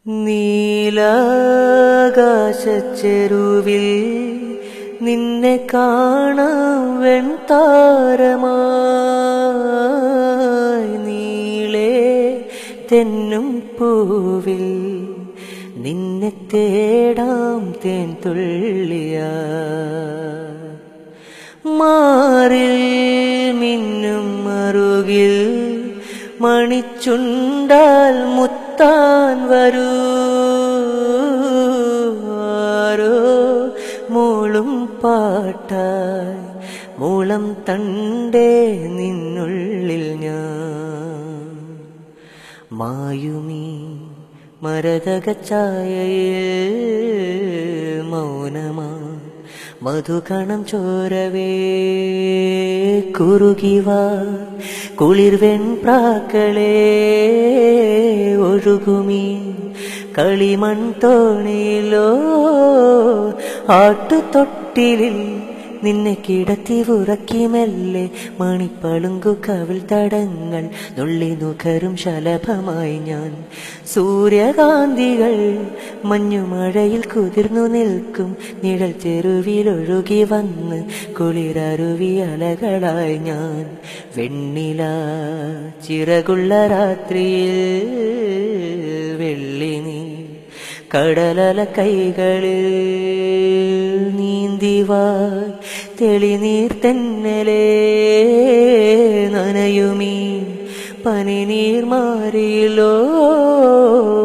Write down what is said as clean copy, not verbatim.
നീലാകാശച്ചെരുവിൽ നിന്നെ കാണാം വെൺതാരമായി നീളേ തെന്നും പൂവിൽ നിന്നെ തേടാം തേൻ തുള്ളിയാ മാറിൽ മിന്നും മറുകിൽ മണിച്ചുണ്ടാൽ മുത്താൻ വരൂ ആരോ മൂളും പാട്ടായി മൂളം തണ്ടേ നിന്നുള്ളിൽ ഞാൻ മായുമീ മരതകച്ചായയിൽ മൗനമാ മധുകണം ചോരവേ കുറുകിവാ കുളിർവെൺ പ്രാക്കളേ ഒഴുകുമീ കളിമൺ തോണിയിലോ ആട്ടുതൊട്ടിലിൽ നിന്നെ കിടത്തി ഉറക്കി മെല്ലെ മണിപ്പളുങ്കു കവിൾ തടങ്ങൾ നുള്ളി നുകരും ശലഭമായി ഞാൻ സൂര്യകാന്തികൾ മഞ്ഞുമഴയിൽ കുതിർന്നു നിൽക്കും നിഴൽ ചെരുവിലൊഴുകി വന്ന് കുളിരരുവി അലകളായി ഞാൻ വെണ്ണില ചിറകുള്ള രാത്രിയിൽ വെള്ളി നീ കടലല കൈകളിൽ നീന്തിവായ് തെളിനീർ തെന്നലേ നനയുമീ പനിനീർ മാറിയിലോ